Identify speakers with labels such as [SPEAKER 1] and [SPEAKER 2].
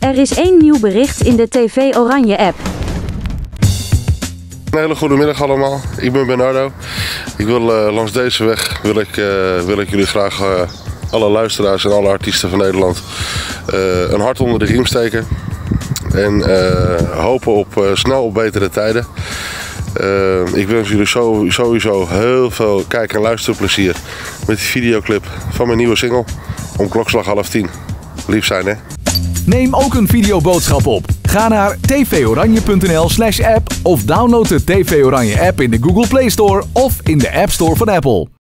[SPEAKER 1] Er is 1 nieuw bericht in de TV Oranje app.
[SPEAKER 2] Een hele goede middag allemaal. Ik ben Bernardo. Ik wil langs deze weg wil ik jullie graag alle luisteraars en alle artiesten van Nederland een hart onder de riem steken. En hopen op snel op betere tijden. Ik wens jullie sowieso heel veel kijk- en luisterplezier met die videoclip van mijn nieuwe single om klokslag 9:30. Lief zijn, hè?
[SPEAKER 3] Neem ook een videoboodschap op. Ga naar tvoranje.nl/app of download de TV Oranje app in de Google Play Store of in de App Store van Apple.